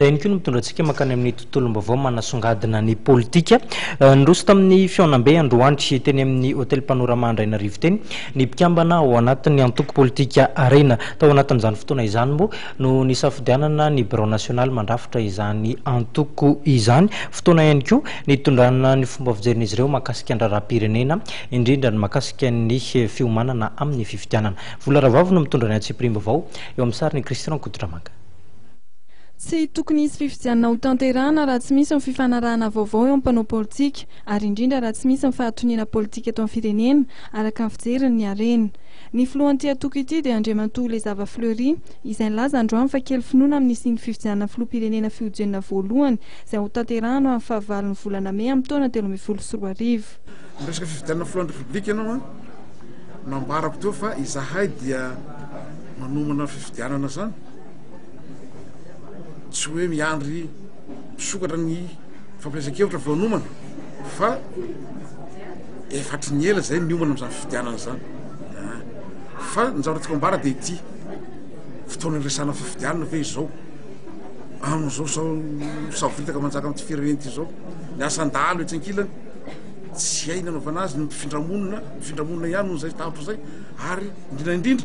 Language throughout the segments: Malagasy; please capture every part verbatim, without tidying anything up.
Eny koa no mitondrantsika makany amin'ny tontolom-baovao manasongadina ny politika. Nroso tamin'ny fiaonam-be androandry teny amin'ny hôtel Panorama Andrainarivo teny ny mpikambana ao anatin'ny antoko politika Arena. Tao anatin'izany fotoana izany moa no nisafidianana ny Birao Nasionaly mandrafitra izany antoko izany. Fotoana ihany koa nitondrana ny fomba fijerin'izy ireo mahakasika ny raharaham-pirenena, indrindra ny mahakasika ny fiomanana amin'ny fifidianana. Vola Ravavo no mitondra ny antsipirim-baovao eo amin'ny sariny Christian Kodramanga. Tsy tokony hisy fifidianana ho tanterahana raha tsy misy ny fifanarahana vaovao eo ampanao politika, ary indrindra raha tsy misy ny fahatoniana politika eto amin'ny firenena araka ny fijeriny ny Arena. Ny filohan'ity antoko ity dia Andriamatoa Lezava Fleury, izay nilaza androany fa kely finoana amin'ny siny fifidianana filoham-pirenena fihojenina voalohany izay ho tanterahana amin'ny fahavalon'ny volana May amin'ny taona telo ambin'ny folo sy roa arivo. Resaka fifidianana filohan'ny Repoblika ianao nambarako teo fa izahay dia manomana fifidianana zany tsy hoe miandry misokatra ny fampiasa-kevitra voanomana fa efatry ny ela zay miomana amin'izany fifidianana zany. Fa ny zavatratsika ambara dia ity fotoana resana fifidianana ve izao amin'izao sao savitaka manjaka amin'ny firenena ity zao ny asan-dalo etsy ankilany tsy hay nanaovana azy ny mpifindramonina mpifindramonina ihany noho zay tahotra zay, ary indrindra indrindra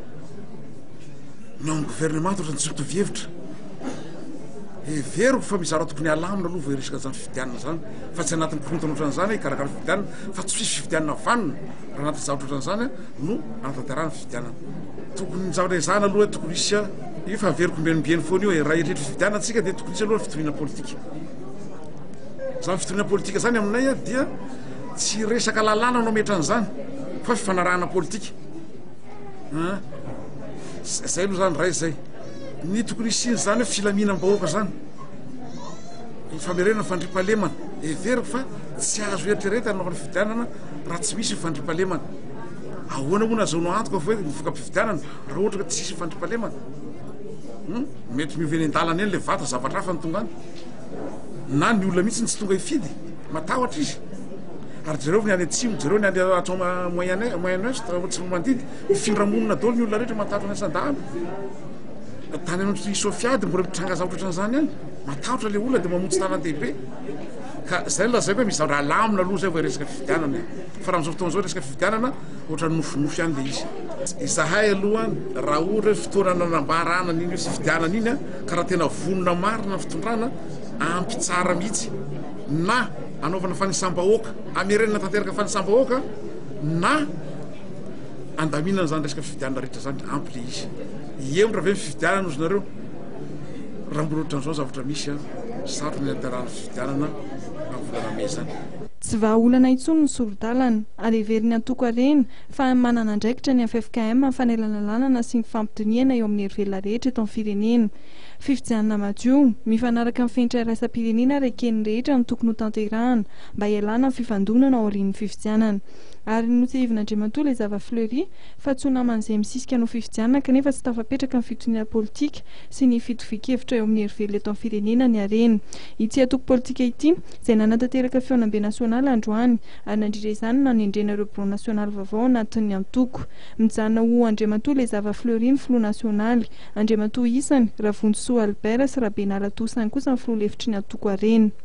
ny amin'ny gouvernement ohatrany tsy mitovy hevitra. Everiko fa mizara tokony alamina aloha vao resaka zany fifidianana zany, fa tsy anatin'ny korontana ohatran'izany hikarakara fifidianana, fa tsy misy fifidianana vanina raha anatin'ny zavatra ohatran'izany no anatanterahana fifidianana. Tokony ny zavatra izany aloha tokony isy io fa averiko mbenimbieny foana io raha eritreritry fifidianana antsika dia tokony isy aloha fitoniana politika. Zany fitoniana politika zany aminay dia tsy resaka lalàna no metran'izany fa fifanarahana politika. Zay aloha zany ray zay ny tokony isiny zany hoe filaminam-bahoaka zany famerenana fandriampahalemana. Everiko fa tsy azo eritreretina anaovana fifidianana raha tsy misy fandriampahalemana. Ahoana moa nazaonao antoka fa hoe mivoaka mpifidianana raha ohatra ka tsy misy fandriampahalemana? Mety miovy eny an-dalana eny le vata zavatra hafa ny tonga any, na ny olona mihitsy tsy tonga hifidy matahotra izy. Ary jereo ny any atsimo, jereo ny any atao moyen est tsy mandidy mifindra-monina daholo ny olona rehetra matahotra ny asan-dahalo. Tany amin'ny Sofiady mbola mitranga zavatra ohatran'izany any, matahotra le olona dia mamontsy tanan-dehibe. Ka zay lazay hoe misy zavatra alamina aloha zay vao resaka fifidianana. Fa raha amin'izao fotoana izao resaka fifidianana ohatran'ny nofinofy ihany le izy. Izahay aloha raha ohatra hoe fotoana nanambarana n'iny hoe fifidianana iny ka raha tena vonona marina fitondrana ampy tsara mihitsy, na anaovana fanisam-bahoaka amerenana tanteraka fanisam-bahoaka, na andaminana zany resaka fifidianana rehetra zany ampy le izy. Eo raha ve fifidianana ozy nareo raha mbola ohatran'izao zavatra misy sarotra ny aterahana fifidianana amin'ny volana May zany. Tsy vahaolana intsony ny sorodalana, ary heveriny antoko Arena fa manana andraikitra ny F F K M amin'ny fanelalalànana sy ny fampitoniana eo amin'ny hery velona rehetra eto amin'ny firenena. Fifidianana madio mifanaraka amin'ny fenitra iraisam-pirenena ary ekeny rehetra no tokony ho tanterahana mba hialana amin'ny fifandonana ao aorian'ny fifidianana. Ary notevina Andriamatoa Lezava Fleury fa tsy ho naman'izay misisika no fifidianana kanefa tsy tafapetraka amin'ny fitoniana politika sy ny fitovian-kevitra eo amin'ny hery velona eto amin'ny firenena ny Arena. Ity antoko politika ity izay nanatanteraka fiaonam-be nasionaly androany ary nandrindra izany nanendrena ireo Birao Nasionaly vaovao anatin'ny antoko. Mijanona ho Andriamatoa Lezava Fleury ny filoha nasionaly, Andriamatoa isany Ravonsoa Albert sy Rabenala Tosany kosa ny filoha lefitry ny antoko Arena.